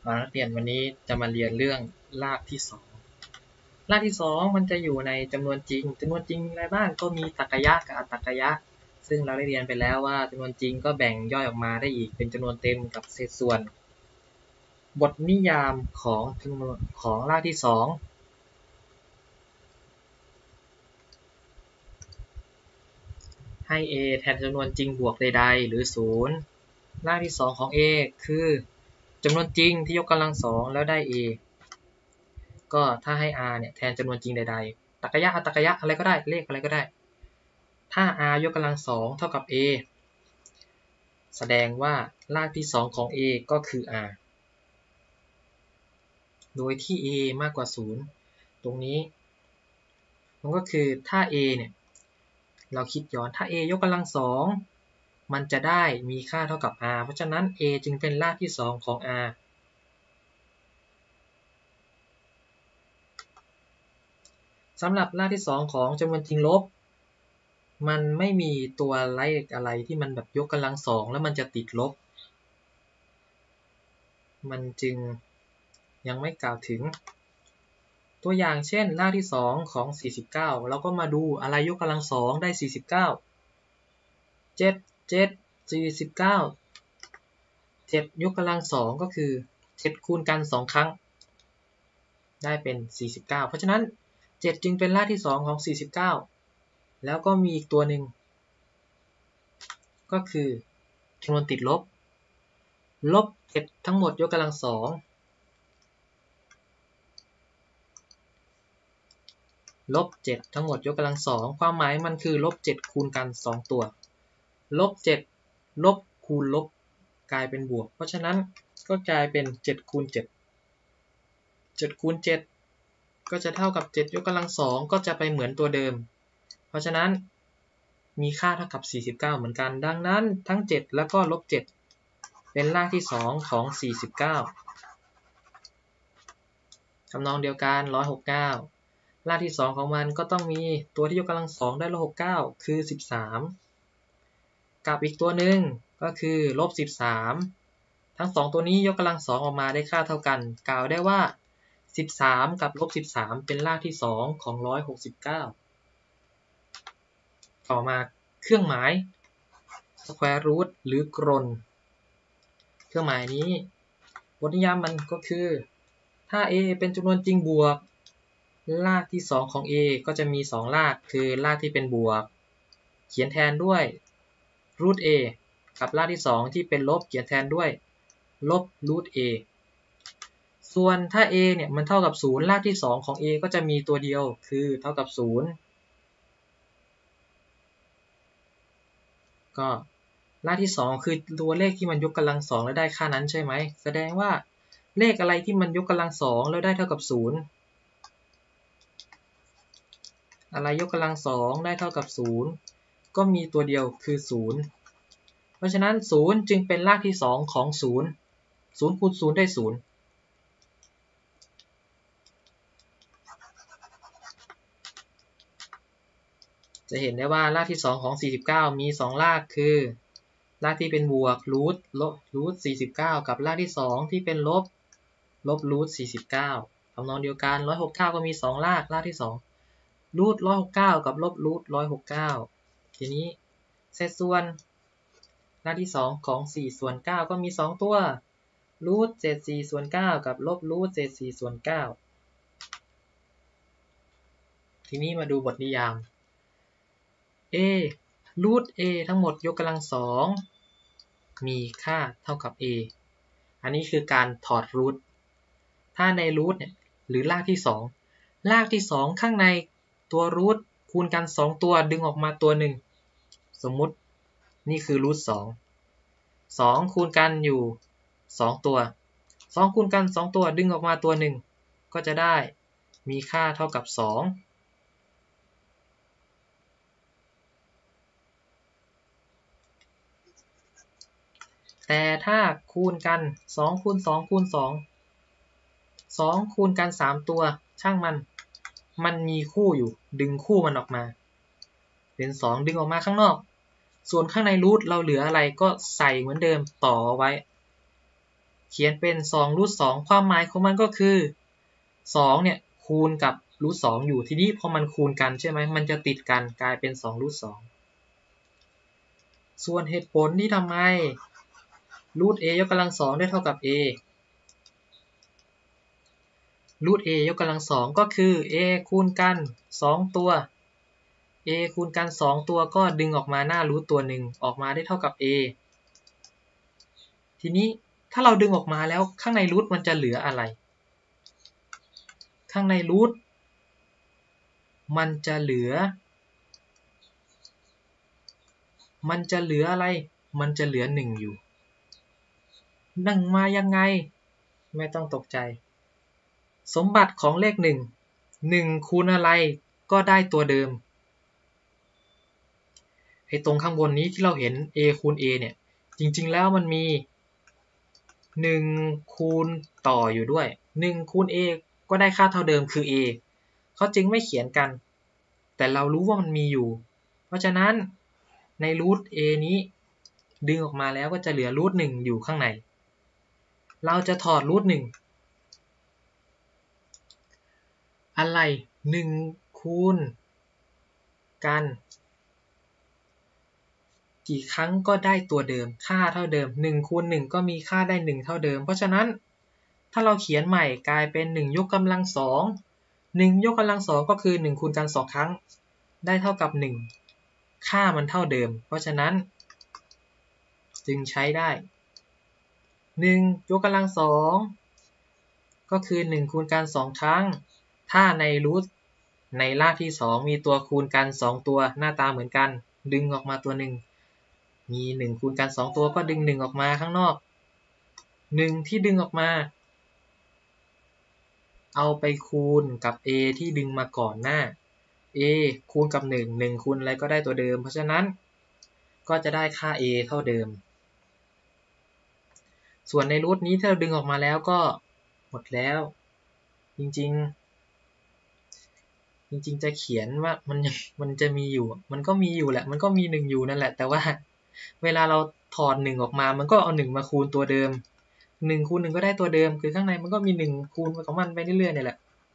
นักเรียนวันนี้จะมาเรียนเรื่องรากที่2รากที่2มันจะอยู่ในจำนวนจริงมีอะไรบ้างก็มีตรรกะกับอัตตรกะซึ่งเราได้เรียนไปแล้วว่าจำนวนจริงก็แบ่งย่อยออกมาได้อีกเป็นจำนวนเต็มกับเศษส่วนบทนิยามของจำนวนของรากที่2ให้ a แทนจำนวนจริงบวกใดๆหรือ0รากที่2ของ a คือจำนวนจริงที่ยกกำลัง2แล้วได้ a ก็ถ้าให้ r เนี่ยแทนจำนวนจริงใดๆตรรกะอัตตรกะอะไรก็ได้เลขอะไรก็ได้ถ้า r ยกกำลัง2เท่ากับ a แสดงว่ารากที่2ของ a ก็คือ r โดยที่ a มากกว่า0ตรงนี้มันก็คือถ้า a เนี่ยเราคิดย้อนถ้า a ยกกำลัง2มันจะได้มีค่าเท่ากับ r เพราะฉะนั้น a จึงเป็นรากที่2ของ r สำหรับรากที่2ของจำนวนจริงลบมันไม่มีตัวเลขอะไรที่มันแบบยกกำลัง2แล้วมันจะติดลบมันจึงยังไม่กล่าวถึงตัวอย่างเช่นรากที่2ของ49เราก็มาดูอะไรยกกำลัง2ได้49 7 7ยกกำลัง2ก็คือ7คูณกัน2ครั้งได้เป็น49เพราะฉะนั้น7จึงเป็นรากที่2ของ49แล้วก็มีอีกตัวหนึ่งก็คือจำนวนติดลบ7ทั้งหมดยกกำลัง27ทั้งหมดยกกำลัง2ความหมายมันคือ7คูณกัน2ตัว7ลบคูณลบกลายเป็นบวกเพราะฉะนั้นก็กลายเป็น7คูณ7คูณ7ก็จะเท่ากับ7ยกกำลัง2ก็จะไปเหมือนตัวเดิมเพราะฉะนั้นมีค่าเท่ากับ49เหมือนกันดังนั้นทั้ง7แล้วก็7เป็นรากที่2ของ49ทำนองเดียวกัน169รากที่2ของมันก็ต้องมีตัวที่ยกกำลัง2ได้169คือ13กับอีกตัวหนึ่งก็คือ13ทั้ง2ตัวนี้ยกกำลัง2ออกมาได้ค่าเท่ากันกล่าวได้ว่า13กับ13เป็นรากที่2ของ169ต่อมาเครื่องหมาย square root หรือกรนเครื่องหมายนี้บทนิยามมันก็คือถ้า a เป็นจำนวนจริงบวกรากที่2ของ a ก็จะมี2รากคือรากที่เป็นบวกเขียนแทนด้วย root a กับรากที่2ที่เป็นลบเขียนแทนด้วยลบ root a ส่วนถ้า a เนี่ยมันเท่ากับ0รากที่2ของ a ก็จะมีตัวเดียวคือเท่ากับ0ก็รากที่2คือตัวเลขที่มันยกกำลัง2แล้วได้ค่านั้นใช่ไหมแสดงว่าเลขอะไรที่มันยกกำลัง2แล้วได้เท่ากับ0อะไรยกกำลัง2ได้เท่ากับ0ก็มีตัวเดียวคือ0เพราะฉะนั้น0จึงเป็นรากที่2ของ0 0คูณ0ได้0จะเห็นได้ว่ารากที่2ของ49มี2รากคือรากที่เป็นบวกรูท49กับรากที่2ที่เป็นลบรูท49ทำนองเดียวกัน169ก็มี2รากที่2รูท169กับลบรูท169ทีนี้เศษส่วนรากที่2ของ4ส่วน9ก็มี2ตัวรูทเศษ4ส่วน9กับลบรูทเศษ4ส่วน9ทีนี้มาดูบทนิยาม a รูท a ทั้งหมดยกกำลัง2มีค่าเท่ากับ a อันนี้คือการถอดรูทถ้าในรูทเนี่ยหรือรากที่2รากที่2ข้างในตัวรูทคูณกัน2ตัวดึงออกมาตัวหนึ่งสมมุตินี่คือรูท2คูณกันอยู่2ตัว2คูณกัน2ตัวดึงออกมาตัวหนึ่งก็จะได้มีค่าเท่ากับ2แต่ถ้าคูณกัน2คูณ2คูณ2 2คูณกัน3ตัวช่างมันมีคู่อยู่ดึงคู่มันออกมาเป็น2ดึงออกมาข้างนอกส่วนข้างในรูทเราเหลืออะไรก็ใส่เหมือนเดิมต่อไว้เขียนเป็น2รูท2ความหมายของมันก็คือ2เนี่ยคูณกับรูท2อยู่ทีนี้พอมันคูณกันใช่ไหมมันจะติดกันกลายเป็น2รูท2ส่วนเหตุผลที่ทำไมรูท a ยกกำลัง2ได้เท่ากับ a รูท a ยกกำลัง2ก็คือ a คูณกัน2ตัว a คูณกัน2ตัวก็ดึงออกมาหน้ารูทตัวหนึ่งออกมาได้เท่ากับ a ทีนี้ถ้าเราดึงออกมาแล้วข้างในรูทมันจะเหลืออะไรข้างในรูทมันจะเหลืออะไรมันจะเหลือ1อยู่นั่งมายังไงไม่ต้องตกใจสมบัติของเลข1คูณอะไรก็ได้ตัวเดิมไอ้ตรงข้างบนนี้ที่เราเห็น a คูณ a เนี่ยจริงๆแล้วมันมี1คูณต่ออยู่ด้วย1คูณ a ก็ได้ค่าเท่าเดิมคือ a เขาจึงไม่เขียนกันแต่เรารู้ว่ามันมีอยู่เพราะฉะนั้นในรูท a นี้ดึงออกมาแล้วก็จะเหลือรูท1อยู่ข้างในเราจะถอดรูท1อะไร1คูณกันกี่ครั้งก็ได้ตัวเดิมค่าเท่าเดิม1คูณ1ก็มีค่าได้1เท่าเดิมเพราะฉะนั้นถ้าเราเขียนใหม่กลายเป็น1ยกกำลัง2 1ยกกำลัง2ก็คือ1คูณกัน2ครั้งได้เท่ากับ1ค่ามันเท่าเดิมเพราะฉะนั้นจึงใช้ได้1ยกกำลัง2ก็คือ1คูณกัน2ครั้งถ้าในรูทในรากที่2มีตัวคูณกัน2ตัวหน้าตาเหมือนกันดึงออกมาตัวหนึ่งมี1คูณกัน2ตัวก็ดึง1ออกมาข้างนอก1ที่ดึงออกมาเอาไปคูณกับ a ที่ดึงมาก่อนหน้า a คูณกับ1คูณอะไรก็ได้ตัวเดิมเพราะฉะนั้นก็จะได้ค่า a เท่าเดิมส่วนในรูทนี้ถ้าเราดึงออกมาแล้วก็หมดแล้วจริงๆจะเขียนว่ามันจะมีอยู่มันก็มีอยู่แหละมันก็มี1อยู่นั่นแหละแต่ว่าเวลาเราถอด1ออกมามันก็เอา1มาคูณตัวเดิม1คูณ1ก็ได้ตัวเดิมคือข้างในมันก็มี1คูณของมันไปเรื่อยๆนี่แหละ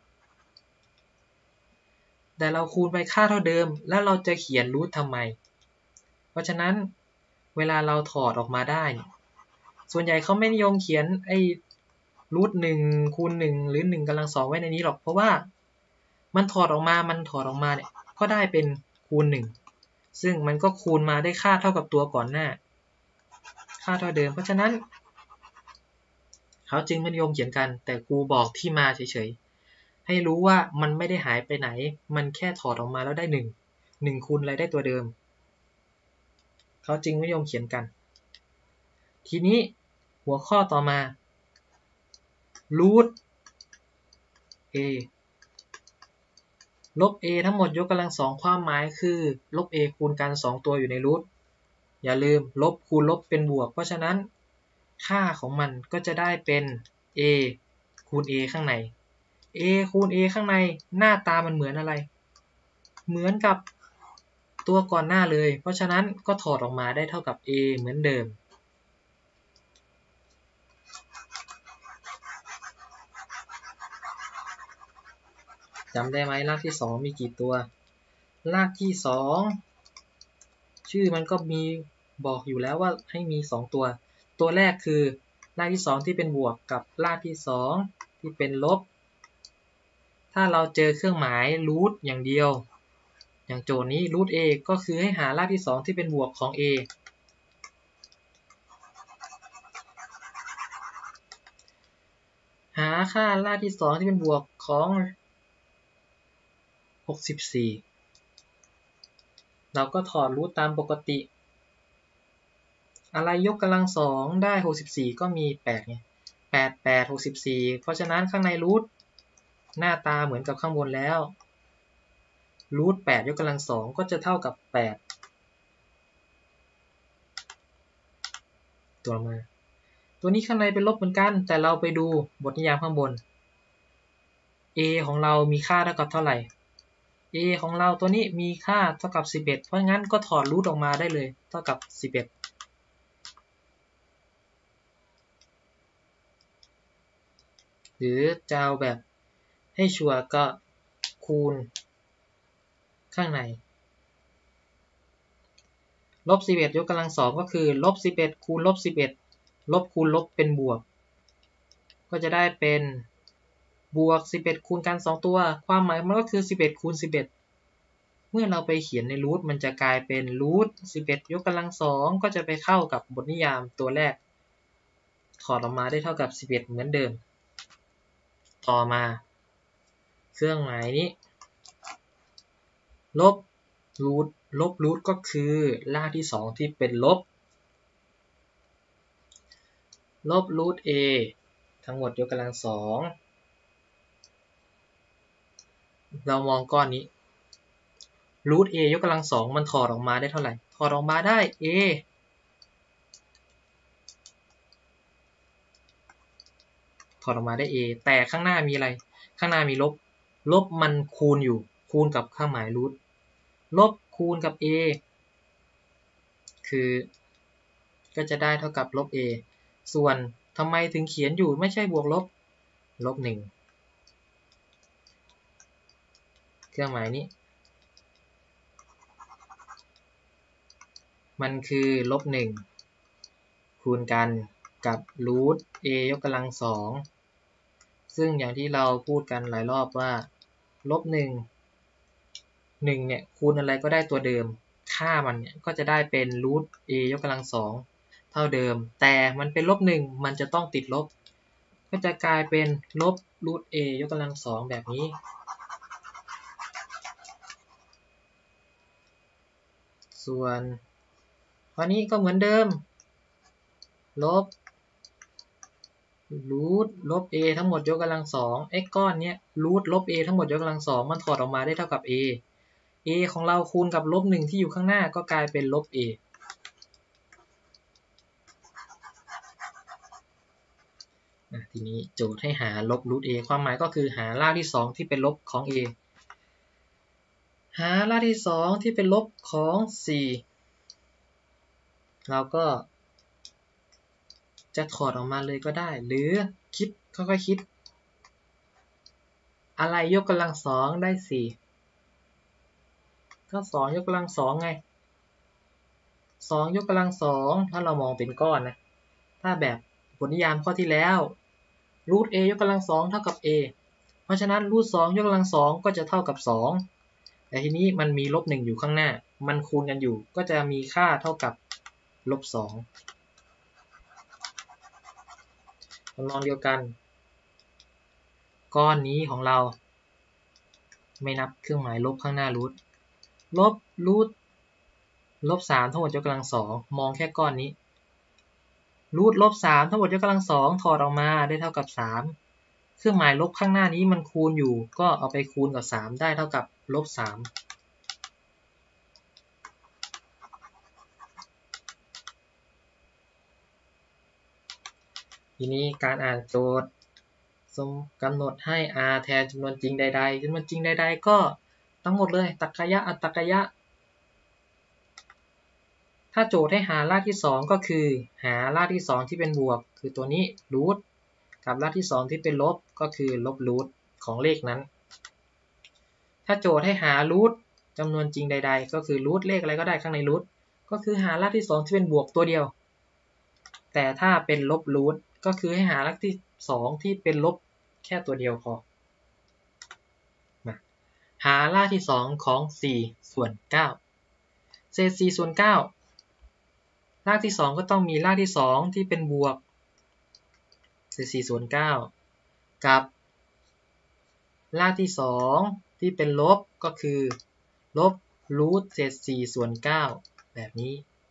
แต่เราคูณไปค่าเท่าเดิมแล้วเราจะเขียนรูททำไมเพราะฉะนั้นเวลาเราถอดออกมาได้ส่วนใหญ่เขาไม่นิยมเขียนไอ้รูท1คูณ1หรือ1กำลัง2ไว้ในนี้หรอกเพราะว่ามันถอดออกมาเนี่ยก็ได้เป็นคูณ1ซึ่งมันก็คูณมาได้ค่าเท่ากับตัวก่อนหน้าค่าเท่าเดิมเพราะฉะนั้นเขาจึงไม่นิยมเขียนกันแต่ครูบอกที่มาเฉยๆให้รู้ว่ามันไม่ได้หายไปไหนมันแค่ถอดออกมาแล้วได้1คูณอะไรได้ตัวเดิมเขาจึงไม่นิยมเขียนกันทีนี้หัวข้อต่อมารูท a ลบ a ทั้งหมดยกกำลัง2ความหมายคือลบ a คูณกัน2ตัวอยู่ในรูทอย่าลืมลบคูณลบเป็นบวกเพราะฉะนั้นค่าของมันก็จะได้เป็น a คูณ a ข้างใน a คูณ a ข้างในหน้าตามันเหมือนอะไรเหมือนกับตัวก่อนหน้าเลยเพราะฉะนั้นก็ถอดออกมาได้เท่ากับ a เหมือนเดิมจำได้ไหมรากที่2มีกี่ตัวรากที่2ชื่อมันก็มีบอกอยู่แล้วว่าให้มี2ตัวตัวแรกคือรากที่2ที่เป็นบวกกับรากที่2ที่เป็นลบถ้าเราเจอเครื่องหมายรูทอย่างเดียวอย่างโจทย์นี้รูท a ก็คือให้หารากที่2ที่เป็นบวกของ a หาค่ารากที่2ที่เป็นบวกของ64เราก็ถอดรูทตามปกติอะไรยกกำลัง2ได้64ก็มี8ไง8 8 64เพราะฉะนั้นข้างในรูทหน้าตาเหมือนกับข้างบนแล้วรูท8ยกกำลัง2ก็จะเท่ากับ8ตัวมาตัวนี้ข้างในเป็นลบเหมือนกันแต่เราไปดูบทนิยามข้างบน a ของเรามีค่าเท่ากับเท่าไหร่ a ของเราตัวนี้มีค่าเท่ากับ11เพราะงั้นก็ถอดรูทออกมาได้เลยเท่ากับ11 หรือจะเอาแบบให้ชัวร์ก็คูณข้างในลบ11ยกกำลัง2ก็คือลบ11คูณลบ11ลบคูณลบเป็นบวกก็จะได้เป็นบวก11คูณกัน2ตัวความหมายมันก็คือ11คูณ11เมื่อเราไปเขียนในรูทมันจะกลายเป็นรูท11ยกกำลัง2ก็จะไปเข้ากับบทนิยามตัวแรกถอดออกมาได้เท่ากับ11เหมือนเดิมต่อมาเครื่องหมายนี้ลบรูทก็คือรากที่2ที่เป็นลบรูท a ทั้งหมดยกกำลัง2เรามองก้อนนี้รูท a ยกกำลัง2มันถอดออกมาได้เท่าไหร่ถอดออกมาได้ a ถอดออกมาได้ a แต่ข้างหน้ามีอะไรข้างหน้ามีลบมันคูณอยู่คูณกับเครื่องหมายรูทลบคูณกับ a คือก็จะได้เท่ากับลบ a ส่วนทำไมถึงเขียนอยู่ไม่ใช่บวกลบ1เครื่องหมายนี้มันคือลบ1คูณกันกับรูท a ยกกำลัง2ซึ่งอย่างที่เราพูดกันหลายรอบว่าลบ1เนี่ยคูณอะไรก็ได้ตัวเดิมค่ามันเนี่ยก็จะได้เป็นรูท a ยกกำลัง2เท่าเดิมแต่มันเป็นลบ1มันจะต้องติดลบก็จะกลายเป็นลบรูท a ยกกำลัง2แบบนี้ส่วนข้อนี้ก็เหมือนเดิมลบรูทลบ a ทั้งหมดยกกำลัง2ไอ้ก้อนเนี้ยรูทลบ a ทั้งหมดยกกำลัง2มันถอดออกมาได้เท่ากับ a ของเราคูณกับลบ1ที่อยู่ข้างหน้าก็กลายเป็นลบ a ทีนี้โจทย์ให้หาลบรูท a ความหมายก็คือหารากที่2ที่เป็นลบของ a หารากที่2ที่เป็นลบของ4เราก็จะถอดออกมาเลยก็ได้หรือค่อยๆคิดอะไรยกกำลัง2ได้4ก็2ยกกำลัง2ไง2ยกกำลัง2ถ้าเรามองเป็นก้อนนะถ้าแบบบทนิยามข้อที่แล้วรูท a ยกกำลัง2เท่ากับ a เพราะฉะนั้นรูท2ยกกำลัง2ก็จะเท่ากับ2แต่ทีนี้มันมีลบ1อยู่ข้างหน้ามันคูณกันอยู่ก็จะมีค่าเท่ากับลบ2ทำนองเดียวกันก้อนนี้ของเราไม่นับเครื่องหมายลบข้างหน้ารูทลบ3ทั้งหมดยกกำลัง2มองแค่ก้อนนี้รูทลบ3ทั้งหมดยกกำลัง2ถอดออกมาได้เท่ากับ3เครื่องหมายลบข้างหน้านี้มันคูณอยู่ก็เอาไปคูณกับ3ได้เท่ากับลบ3ทีนี้การอ่านโจทย์กำหนดให้ r แทนจำนวนจริงใดๆจำนวนจริงใดๆก็ทั้งหมดเลยตรรกะอัตตรกะถ้าโจทย์ให้หารากที่2ก็คือหารากที่2ที่เป็นบวกคือตัวนี้รูทกับรากที่2ที่เป็นลบก็คือลบรูทของเลขนั้นถ้าโจทย์ให้หารูทจำนวนจริงใดๆก็คือรูทเลขอะไรก็ได้ข้างในรูทก็คือหารากที่2ที่เป็นบวกตัวเดียวแต่ถ้าเป็นลบรูทก็คือให้หารากที่2ที่เป็นลบแค่ตัวเดียวพอหารากที่2ของ4ส่วน9เศษ4ส่วน9รากที่2ก็ต้องมีรากที่2ที่เป็นบวกเศษ4ส่วน9กับรากที่2ที่เป็นลบก็คือลบรูทเศษ4ส่วน9แบบนี้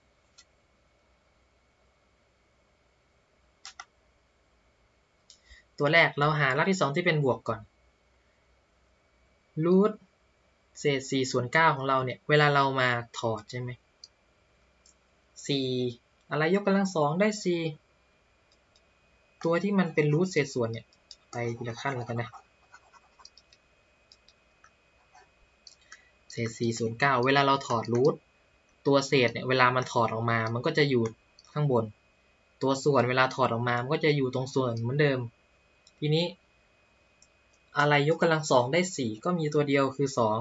ตัวแรกเราหารากที่2ที่เป็นบวกก่อนรูทเศษ4ส่วน9ของเราเนี่ยเวลาเรามาถอดใช่ไหม4อะไรยกกำลัง2ได้4ตัวที่มันเป็นรูทเศษส่วนเนี่ยไปทีละขั้นแล้วกันนะเศษ4ส่วน9เวลาเราถอดรูทตัวเศษเนี่ยเวลามันถอดออกมามันก็จะอยู่ข้างบนตัวส่วนเวลาถอดออกมามันก็จะอยู่ตรงส่วนเหมือนเดิมทีนี้อะไรยกกำลังสองได้4ก็มีตัวเดียวคือ2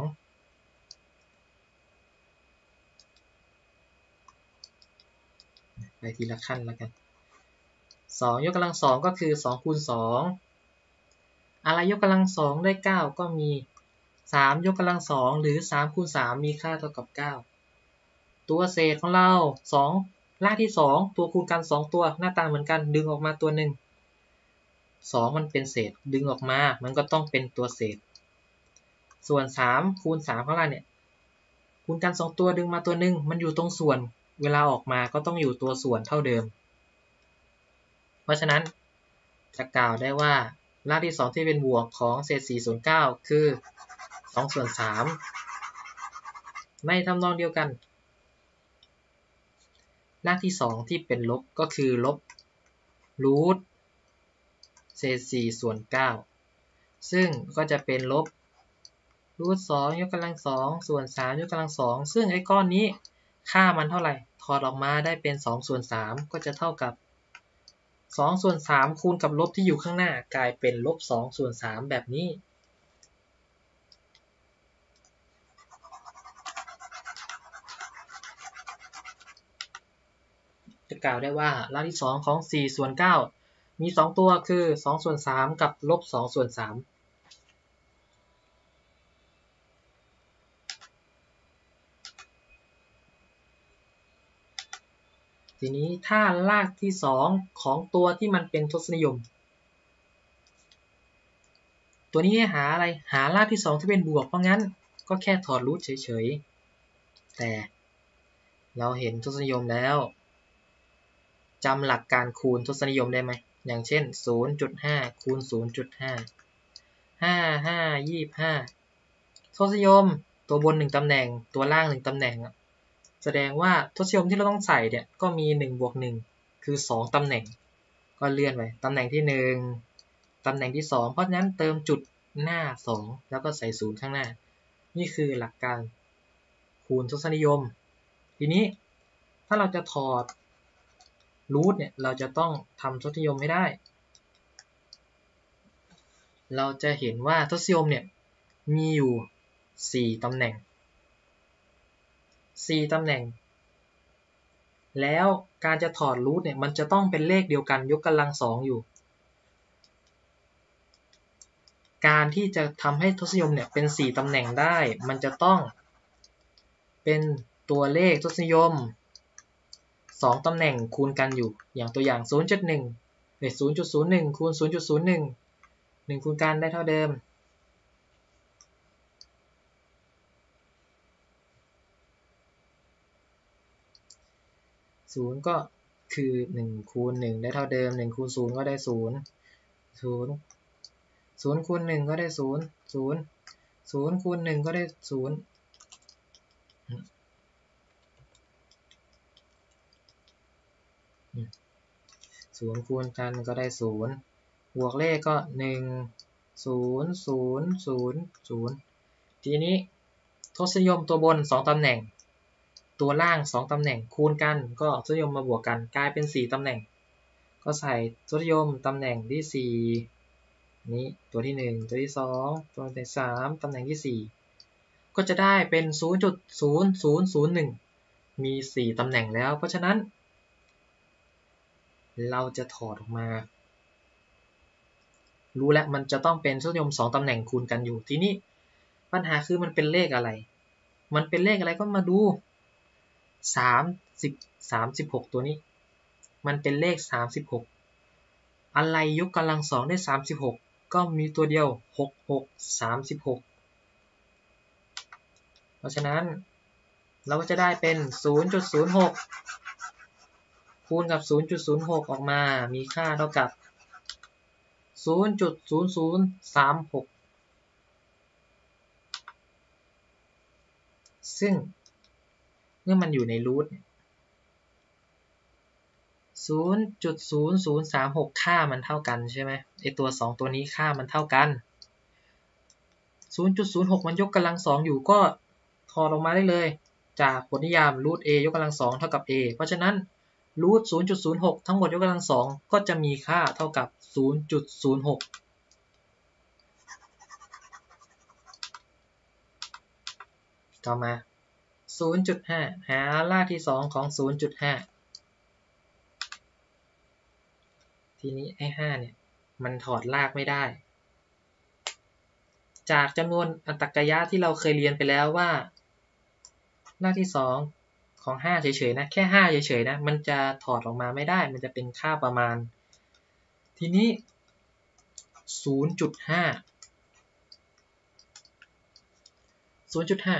ไปทีละขั้นแล้วกัน2ยกกำลังสองก็คือ2คูณ2อะไรยกกำลังสองได้9ก็มี3ยกกำลังสองหรือ3คูณ3มีค่าเท่ากับ9ตัวเศษของเรา2รากที่2ตัวคูณกัน2ตัวหน้าตาเหมือนกันดึงออกมาตัวหนึ่ง2มันเป็นเศษดึงออกมามันก็ต้องเป็นตัวเศษส่วน3คูณ3ข้างล่างเนี่ยคูณกัน2ตัวดึงมาตัวหนึ่งมันอยู่ตรงส่วนเวลาออกมาก็ต้องอยู่ตัวส่วนเท่าเดิมเพราะฉะนั้นจะกล่าวได้ว่ารากที่2ที่เป็นบวกของเศษ4ส่วน9คือ2ส่วน3ในทำนองเดียวกันรากที่2ที่เป็นลบก็คือลบรูทเศษ4ส่วน9ซึ่งก็จะเป็นลบรูท2ยกกำลัง2ส่วน3ยกกำลัง2ซึ่งไอ้ก้อนนี้ค่ามันเท่าไหร่ถอดออกมาได้เป็น2ส่วน3ก็จะเท่ากับ2ส่วน3คูณกับลบที่อยู่ข้างหน้ากลายเป็นลบ2ส่วน3แบบนี้จะกล่าวได้ว่ารากที่2ของ4ส่วน9มี2ตัวคือ2ส่วน3กับลบ2ส่วน3ทีนี้ถ้ารากที่2ของตัวที่มันเป็นทศนิยมตัวนี้ให้หาอะไรหารากที่2ที่เป็นบวกเพราะงั้นก็แค่ถอดรูทเฉยๆแต่เราเห็นทศนิยมแล้วจำหลักการคูณทศนิยมได้ไหมอย่างเช่น 0.5 คูณ 0.5 5 25 ทศนิยมตัวบน1ตำแหน่งตัวล่าง1ตำแหน่งแสดงว่าทศนิยมที่เราต้องใส่เนี่ยก็มี1บวก1คือ2ตำแหน่งก็เลื่อนไปตำแหน่งที่1ตำแหน่งที่2เพราะฉะนั้นเติมจุดหน้า2แล้วก็ใส่0ข้างหน้านี่คือหลักการคูณทศนิยมทีนี้ถ้าเราจะถอดรูทเนี่ยเราจะต้องทำทศนิยมให้ได้เราจะเห็นว่าทศนิยมเนี่ยมีอยู่4ตำแหน่งแล้วการจะถอดรูทเนี่ยมันจะต้องเป็นเลขเดียวกันยกกำลัง2อยู่การที่จะทำให้ทศนิยมเนี่ยเป็น4ตำแหน่งได้มันจะต้องเป็นตัวเลขทศนิยม2ตำแหน่งคูณกันอยู่อย่างตัวอย่าง 0.1 คูณ 0.01 1คูณกันได้เท่าเดิม0ก็คือ1คูณ1ได้เท่าเดิม1คูณ0ก็ได้0 0คูณ1ก็ได้0 0คูณ1ก็ได้0 0คูณกันก็ได้0บวกเลขก็1 0 0 0 0ทีนี้ทศนิยมตัวบน2ตำแหน่งตัวล่าง2ตำแหน่งคูณกันก็ทศนิยมมาบวกกันกลายเป็น4ตำแหน่งก็ใส่ทศนิยมตำแหน่งที่4นี้ตัวที่1ตัวที่2ตัวที่3ตำแหน่งที่4ก็จะได้เป็น 0.0001 มี4ตำแหน่งแล้วเพราะฉะนั้นเราจะถอดออกมารู้แล้วมันจะต้องเป็นทศนิยม2ตำแหน่งคูณกันอยู่ทีนี้ปัญหาคือมันเป็นเลขอะไรมันเป็นเลขอะไรก็มาดู36ตัวนี้มันเป็นเลข36อะไรยกกำลัง2ได้36ก็มีตัวเดียว66 36เพราะฉะนั้นเราก็จะได้เป็น 0.06 คูณกับ 0.06 ออกมามีค่าเท่ากับ 0.0036 ซึ่งเมื่อมันอยู่ในรูท 0.0036 ค่ามันเท่ากันใช่ไหมไอตัว2ตัวนี้ค่ามันเท่ากัน 0.06 มันยกกำลัง2อยู่ก็ถอดออกมาได้เลยจากบทนิยามรูท a ยกกำลัง2เท่ากับ a เพราะฉะนั้นรูท 0.06 ทั้งหมดยกกำลัง2ก็จะมีค่าเท่ากับ 0.06 ต่อมา 0.5 หารากที่2ของ 0.5 ทีนี้ไอ้5เนี่ยมันถอดรากไม่ได้จากจำนวนอัตตกยะที่เราเคยเรียนไปแล้วว่ารากที่2ของ5เฉยๆนะแค่5เฉยๆนะมันจะถอดออกมาไม่ได้มันจะเป็นค่าประมาณทีนี้ 0.5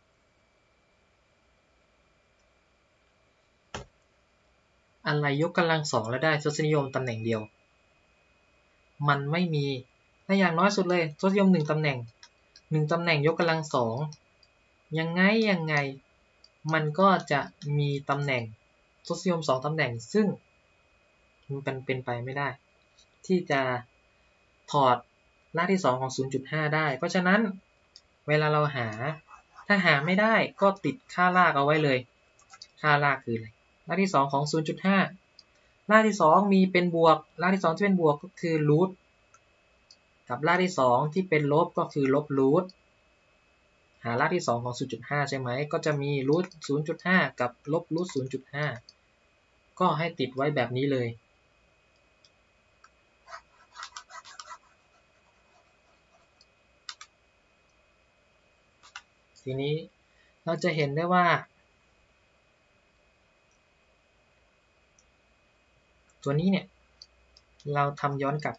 อะไรยกกำลัง2แล้วได้ทศนิยมตำแหน่งเดียวมันไม่มีถ้าอย่างน้อยสุดเลยทศนิยม1ตำแหน่ง1ตำแหน่งยกกำลัง2ยังไงมันก็จะมีตำแหน่งทศนิยม2ตำแหน่งซึ่งมันเป็นไปไม่ได้ที่จะถอดรากที่2ของ 0.5 ได้เพราะฉะนั้นเวลาเราถ้าหาไม่ได้ก็ติดค่ารากเอาไว้เลยค่ารากคืออะไรรากที่2ของ 0.5 รากที่2มีเป็นบวกรากที่2ที่เป็นบวกก็คือรูทกับรากที่2ที่เป็นลบก็คือลบรูทหารากที่2ของ 0.5 ใช่ไหมก็จะมีรูท 0.5 กับลบรูท 0.5 ก็ให้ติดไว้แบบนี้เลยทีนี้เราจะเห็นได้ว่าตัวนี้เนี่ยเราทำย้อนกลับ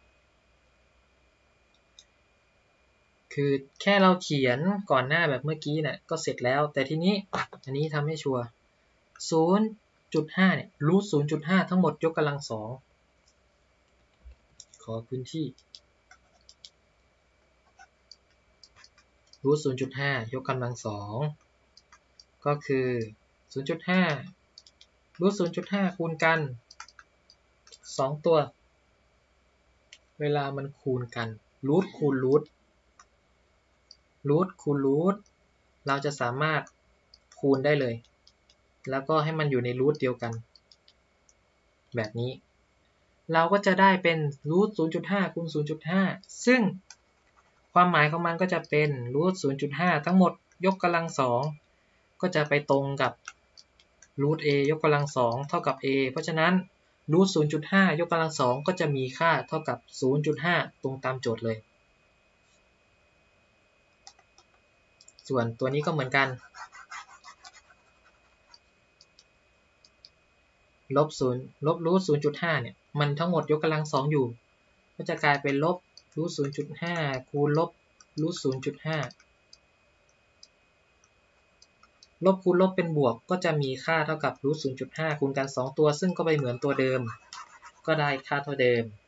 คือแค่เราเขียนก่อนหน้าแบบเมื่อกี้เนี่ยก็เสร็จแล้วแต่ทีนี้อันนี้ทำให้ชัวร์ 0.5 เนี่ยรูท 0.5 ทั้งหมดยกกำลัง2ขอพื้นที่รูท 0.5 ยกกำลัง2ก็คือ 0.5 รูท 0.5 คูณกัน2ตัวเวลามันคูณกันรูทคูณรูทคูณรูทเราจะสามารถคูณได้เลยแล้วก็ให้มันอยู่ในรูทเดียวกันแบบนี้เราก็จะได้เป็นรูท 0.5 คูณ 0.5 ซึ่งความหมายของมันก็จะเป็นรูท 0.5 ทั้งหมดยกกำลัง2ก็จะไปตรงกับรูท a ยกกำลัง2เท่ากับ a เพราะฉะนั้นรูท 0.5 ยกกำลัง2ก็จะมีค่าเท่ากับ 0.5 ตรงตามโจทย์เลยส่วนตัวนี้ก็เหมือนกันลบรูท 0.5 เนี่ยมันทั้งหมดยกกำลัง2อยู่ก็จะกลายเป็นลบรูท 0.5 คูณลบรูท 0.5 ลบคูณลบเป็นบวกก็จะมีค่าเท่ากับรูท 0.5 คูณกัน2ตัวซึ่งก็ไปเหมือนตัวเดิมก็ได้ค่าเท่าเดิม